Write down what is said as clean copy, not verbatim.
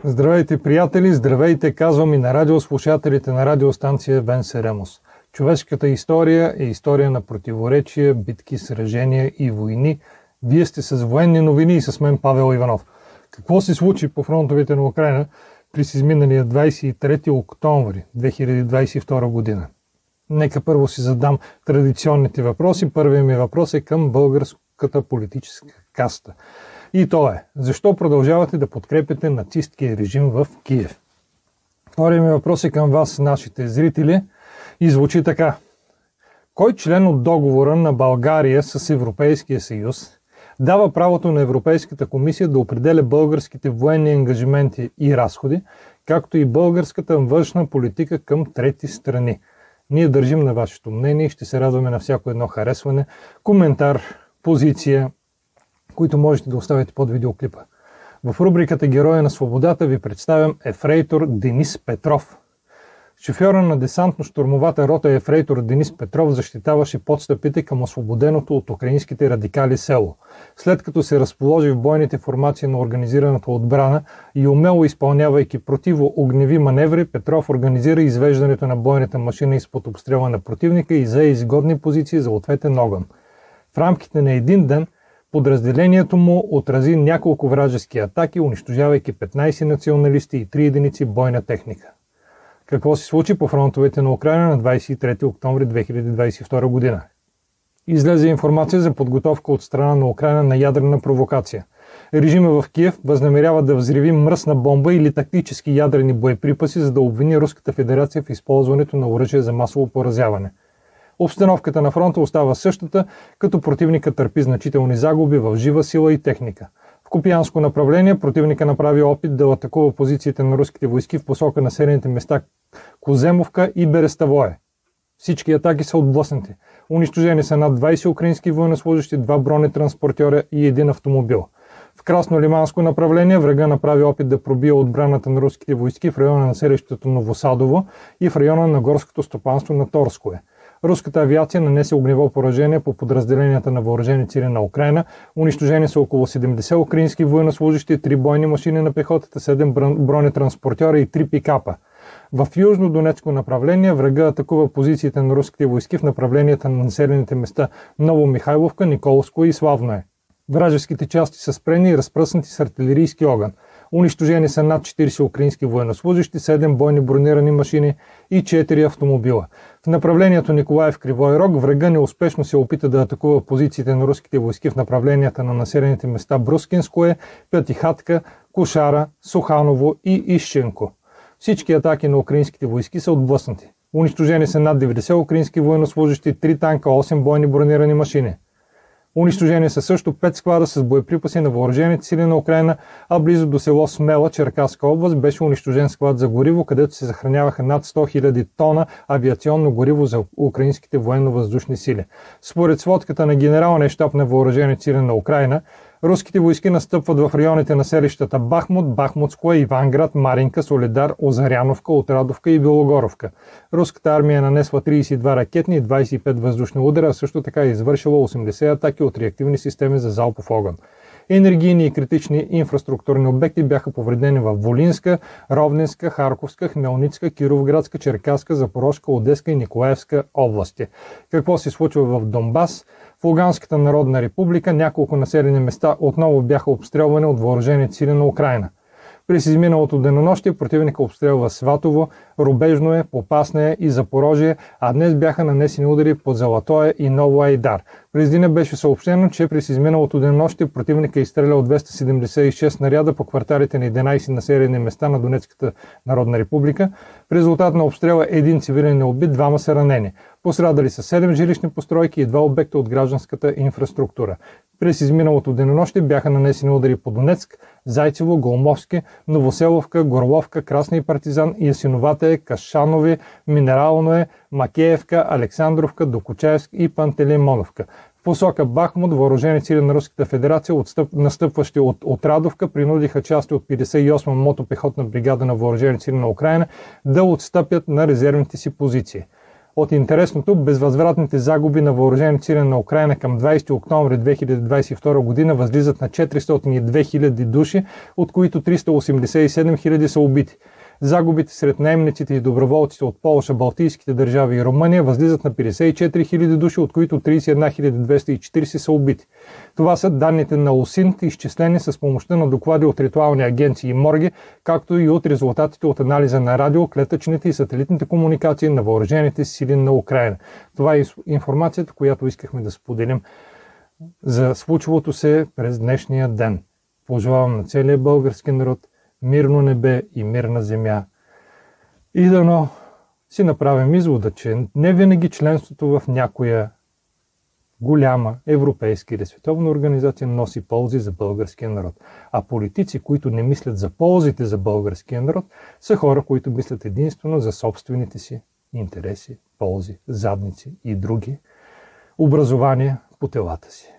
Здравейте, приятели! Здравейте, казвам и на радиослушателите на радиостанция Венсеремос. Човешката история е история на противоречия, битки, сражения и войни. Вие сте с военни новини и с мен Павел Иванов. Какво се случи по фронтовете на Украйна през изминалия 23 октомври 2022 година? Нека първо си задам традиционните въпроси. Първият ми въпрос е към българската политическа каста. И то е: защо продължавате да подкрепяте нацисткия режим в Киев? Вторият ми въпрос е към вас, нашите зрители, и звучи така: кой член от договора на България с Европейския съюз дава правото на Европейската комисия да определя българските военни ангажименти и разходи, както и българската външна политика към трети страни? Ние държим на вашето мнение и ще се радваме на всяко едно харесване, коментар, позиция, които можете да оставите под видеоклипа. В рубриката Героя на свободата ви представям ефрейтор Денис Петров. Шофьора на десантно-щурмовата рота ефрейтор Денис Петров защитаваше подстъпите към освободеното от украинските радикали село. След като се разположи в бойните формации на организираната отбрана и умело изпълнявайки противоогневи маневри, Петров организира извеждането на бойната машина изпод обстрела на противника и зае изгодни позиции за ответен огън. В рамките на един ден подразделението му отрази няколко вражески атаки, унищожавайки 15 националисти и 3 единици бойна техника. Какво се случи по фронтовете на Украйна на 23 октомври 2022 година? Излезе информация за подготовка от страна на Украйна на ядрена провокация. Режима в Киев възнамерява да взриви мръсна бомба или тактически ядрени боеприпаси, за да обвини Руската федерация в използването на оръжие за масово поразяване. Обстановката на фронта остава същата, като противника търпи значителни загуби в жива сила и техника. В Купянско направление противника направи опит да атакува позициите на руските войски в посока населените места Коземовка и Берестовое. Всички атаки са отблъснати. Унищожени са над 20 украински военнослужащи, 2 бронетранспортьора и 1 автомобил. В Краснолиманско направление врага направи опит да пробие отбраната на руските войски в района на селището Новосадово и в района на горското стопанство на Торское. Руската авиация нанесе огнево поражение по подразделенията на въоръжени сили на Украйна. Унищожени са около 70 украински военнослужащи, 3 бойни машини на пехотата, 7 бронетранспортьора и 3 пикапа. В южно-донецко направление врага атакува позициите на руските войски в направленията на населените места Новомихайловка, Николско и Славное. Вражеските части са спрени и разпръснати с артилерийски огън. Унищожени са над 40 украински военнослужащи, 7 бойни бронирани машини и 4 автомобила. В направлението Николаев Кривой Рог врага неуспешно се опита да атакува позициите на руските войски в направленията на населените места Брускинское, Пятихатка, Кошара, Суханово и Ищенко. Всички атаки на украинските войски са отблъснати. Унищожени са над 90 украински военнослужащи, 3 танка, 8 бойни бронирани машини. Унищожени са също 5 склада с боеприпаси на въоръжените сили на Украйна, а близо до село Смела, Черкасска област, беше унищожен склад за гориво, където се съхраняваха над 100 000 тона авиационно гориво за украинските военно-въздушни сили. Според сводката на Генералния щаб на въоръжените сили на Украйна, руските войски настъпват в районите на селищата Бахмут, Бахмутско, Иванград, Маринка, Солидар, Озаряновка, Отрадовка и Белогоровка. Руската армия е нанесла 32 ракетни и 25 въздушни удара, а също така е извършила 80 атаки от реактивни системи за залпов огън. Енергийни и критични инфраструктурни обекти бяха повредени в Волинска, Ровненска, Харковска, Хмелницка, Кировградска, Черкаска, Запорожка, Одеска и Николаевска области. Какво се случва в Донбас? В Луганската народна република няколко населени места отново бяха обстрелвани от въоръжените сили на Украйна. През изминалото денонощие противника обстрелва Сватово, Рубежное, Попасное и Запорожие, а днес бяха нанесени удари по Златое и Ново Айдар. През деня беше съобщено, че през изминалото денонощие противника е изстрелял 276 снаряда по кварталите на 11 населени места на Донецката народна република. В резултат на обстрела един цивилен е убит, 2 са ранени. Пострадали са 7 жилищни постройки и 2 обекта от гражданската инфраструктура. През изминалото денонощие бяха нанесени удари по Донецк, Зайцево, Голмовски, Новоселовка, Горловка, Красни Партизан, Ясиновате, Кашанови, Минерално, Макеевка, Александровка, Докучаевск и Пантелеймоновка. В посока Бахмут въоръжени сили на Руската федерация, настъпващи от Отрадовка, принудиха части от 58-ма мотопехотна бригада на въоръжени сили на Украйна да отстъпят на резервните си позиции. От интересното, безвъзвратните загуби на въоръжените сили на Украйна към 20 октомври 2022 година възлизат на 402 000 души, от които 387 000 са убити. Загубите сред наемниците и доброволците от Полша, Балтийските държави и Румъния възлизат на 54 000 души, от които 31 240 са убити. Това са данните на ОСИНТ, изчислени с помощта на доклади от ритуални агенции и морги, както и от резултатите от анализа на радио, клетъчните и сателитните комуникации на въоръжените сили на Украйна. Това е информацията, която искахме да споделим за случвалото се през днешния ден. Пожелавам на целия български народ мирно небе и мирна земя. И дано си направим извода, че не винаги членството в някоя голяма европейска или световна организация носи ползи за българския народ. А политици, които не мислят за ползите за българския народ, са хора, които мислят единствено за собствените си интереси, ползи, задници и други образования по телата си.